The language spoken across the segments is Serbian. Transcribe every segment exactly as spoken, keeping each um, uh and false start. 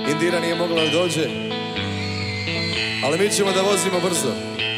Indira nije mogla da dođe, ali mi ćemo da vozimo brzo.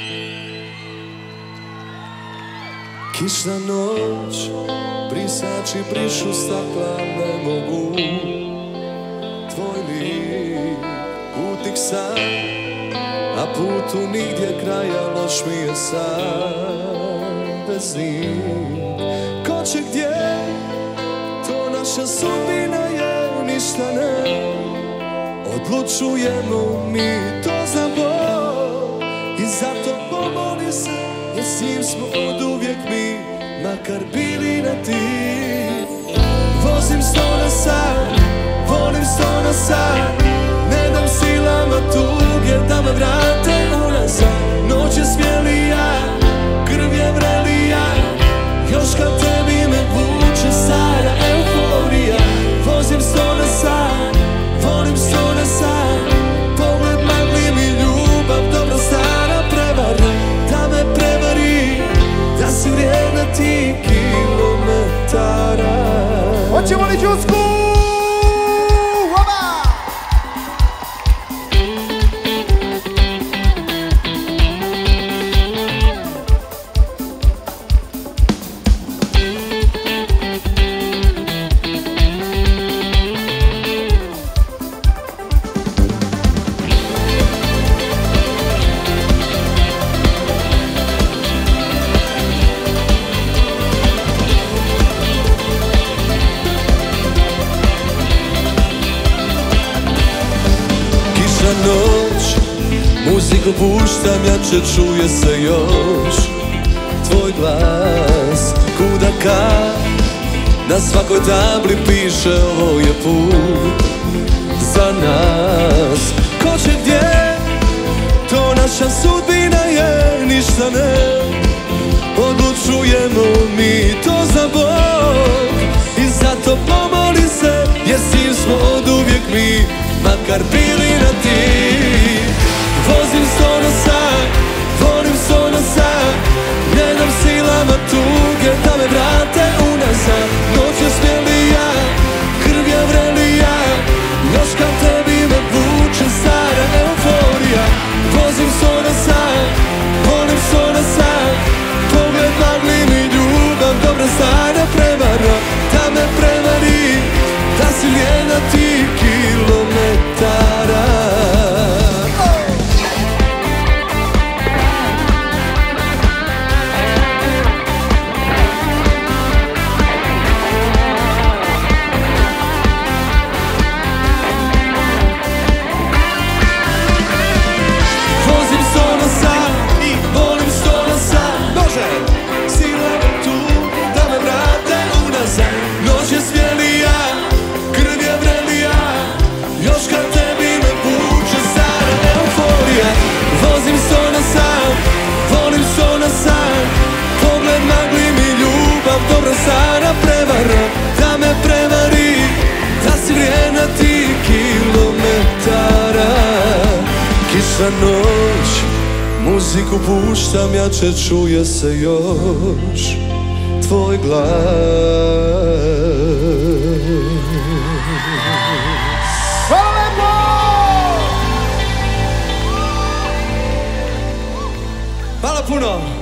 Kišna noć, brisači brišu stakla, ne mogu tvoj lik, putnik sam, a putu nigdje kraja, loš mi je sam bez njih. Ko će gdje, to naša sudbina je, ništa ne odlučujemo mi to za Bog. I zato pomoli se, jer s njim smo od uvijek mi, makar bili na ti. Vozim sto na sat, volim sto na sat, ne dam silama tuge da me vrate unazad. Noć je smijelija, krv je vrelija, još kad tebi me vuče stara euforija. Vozim sto na sat, volim sto na sat, pogled magli mi ljubav, dobra stara prevara. Da me prevari, da si vrijedna ti kilometara. Hoćemo li Đusku? Noć, muziku puštam, jače čuje se još tvoj glas. Kuda kad, na svakoj tabli piše ovo je put za nas. Ko će gdje, to naša sudbina je, ništa ne odlučujemo mi to za Bog. I zato pomoli se, jer s njim smo od uvijek mi, makar bili na ti. Vozim sto na sat, volim sto na sat, ne dam silama tuge da me vrate unazad. Noć je smijelija, krv je vrelija, još kad tebi me vuče stara euforija. Vozim sto na sat, volim sto na sat, pogled magli mi ljubav, dobra stara prevara. Da me prevari, da si vrijedna ti kilometara. Vozim sto na sat, volim sto na sat, može silama tu da me vrate unazad. Noć je smijelija, krv je vrelija, još kad tebi me vuče stara euforija. Vozim sto na sat, volim sto na sat, pogled magli mi ljubav, dobra stara prevara. Da me prevari, da si vrijedna ti kilometara. Kiša noć, muziku puštam, jače čuje se još tvoj glas. Hvala lepo! Hvala puno!